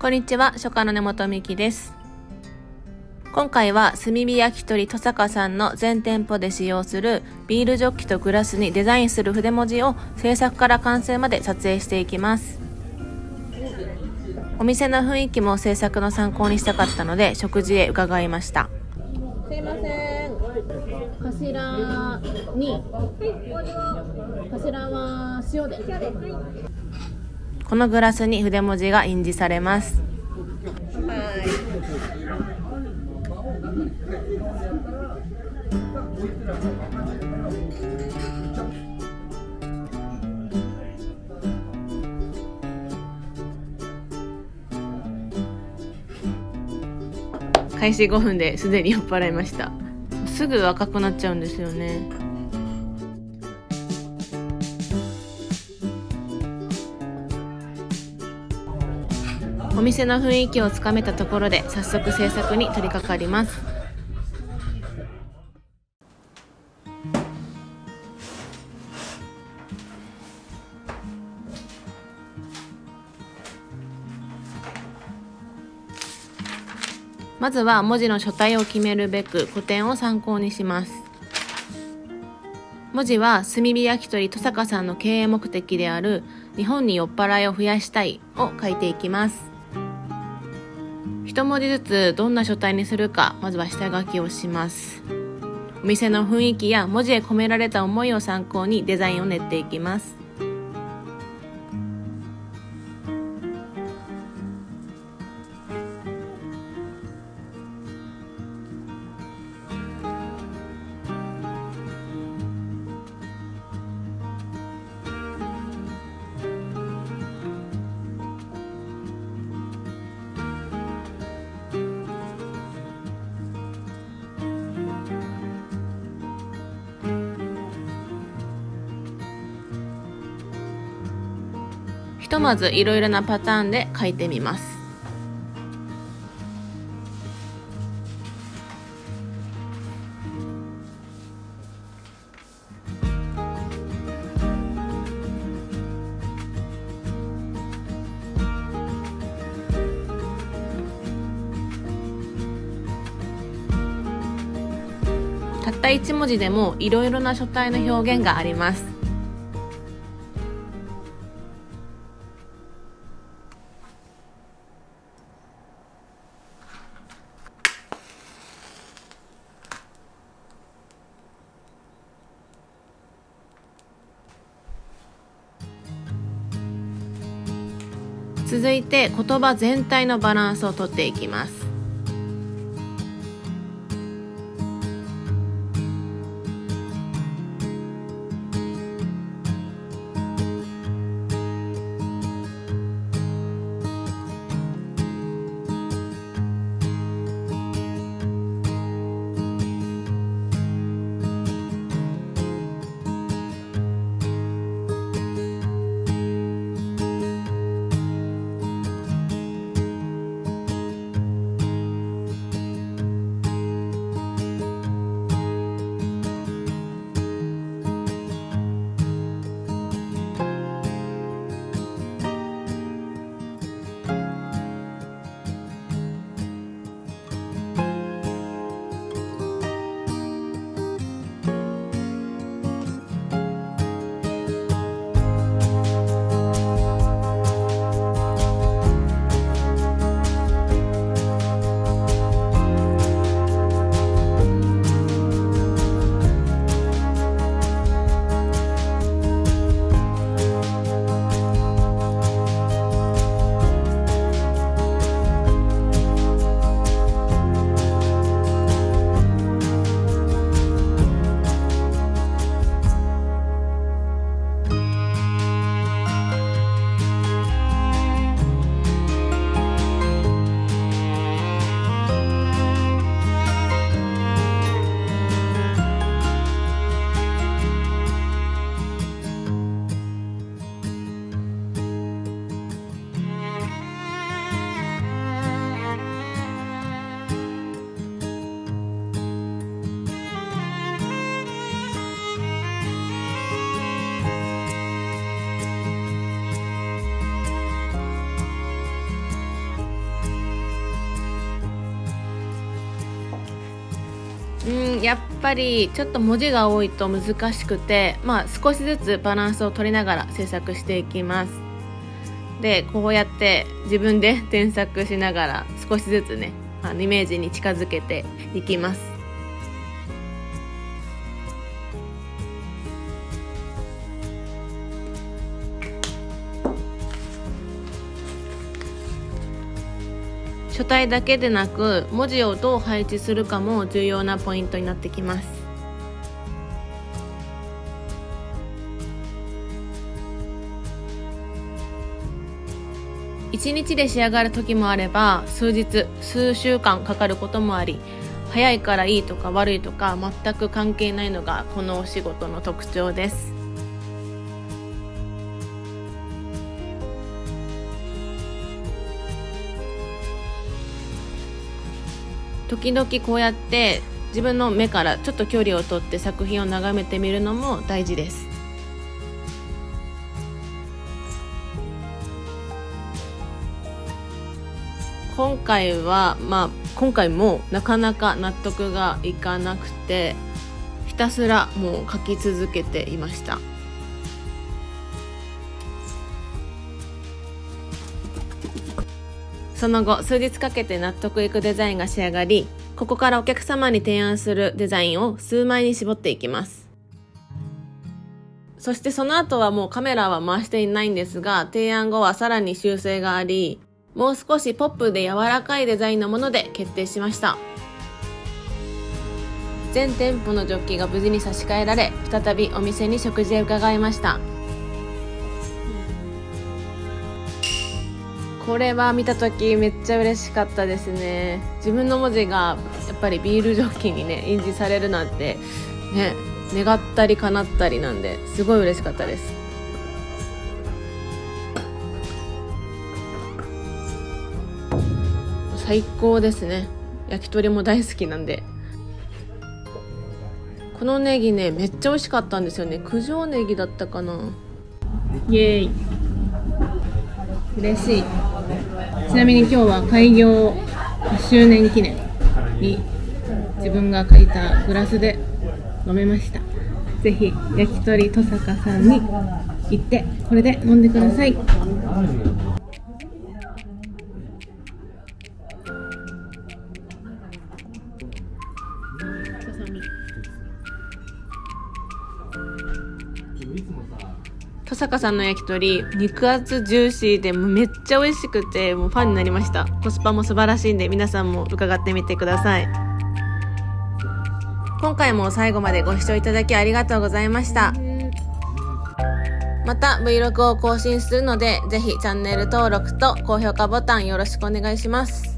こんにちは、書家の根本美希です。今回は炭火焼き鳥とさかさんの全店舗で使用するビールジョッキとグラスにデザインする筆文字を制作から完成まで撮影していきます。お店の雰囲気も制作の参考にしたかったので食事へ伺いました。すいません、頭に、頭は塩で。このグラスに筆文字が印字されます。開始5分ですでに酔っ払いました。すぐ赤くなっちゃうんですよね。お店の雰囲気をつかめたところで早速制作に取り掛かります。まずは文字の書体を決めるべく古典を参考にします。文字は炭火焼き鳥とさかさんの経営目的である日本に酔っ払いを増やしたいを書いていきます。一文字ずつどんな書体にするか、まずは下書きをします。お店の雰囲気や文字へ込められた思いを参考にデザインを練っていきます。ひとまずいろいろなパターンで書いてみます。たった1文字でもいろいろな書体の表現があります。続いて言葉全体のバランスをとっていきます。 やっぱりちょっと文字が多いと難しくて、少しずつバランスを取りながら制作していきます。で、こうやって自分で添削しながら少しずつね、イメージに近づけていきます。書体だけでなく文字をどう配置するかも重要なポイントになってきます。1日で仕上がる時もあれば数日数週間かかることもあり、早いからいいとか悪いとか全く関係ないのがこのお仕事の特徴です。時々こうやって自分の目からちょっと距離をとって作品を眺めてみるのも大事です。今回もなかなか納得がいかなくて、ひたすらもう描き続けていました。その後数日かけて納得いくデザインが仕上がり、ここからお客様に提案するデザインを数枚に絞っていきます。そしてその後はもうカメラは回していないんですが、提案後はさらに修正があり、もう少しポップで柔らかいデザインのもので決定しました。全店舗のジョッキが無事に差し替えられ、再びお店に食事へ伺いました。これは見た時めっちゃ嬉しかったですね。自分の文字がやっぱりビールジョッキにね印字されるなんてね、願ったり叶ったりなんで、すごい嬉しかったです。最高ですね。焼き鳥も大好きなんで。このネギねめっちゃ美味しかったんですよね。九条ネギだったかな。イエーイ、嬉しい。ちなみに今日は開業1周年記念に自分が描いたグラスで飲めました。ぜひ焼き鳥とさかさんに行ってこれで飲んでください。とさかさんの焼き鳥、肉厚ジューシーでもうめっちゃ美味しくて、もうファンになりました。コスパも素晴らしいんで皆さんも伺ってみてください。今回も最後までご視聴いただきありがとうございました。また Vlog を更新するので、ぜひチャンネル登録と高評価ボタンよろしくお願いします。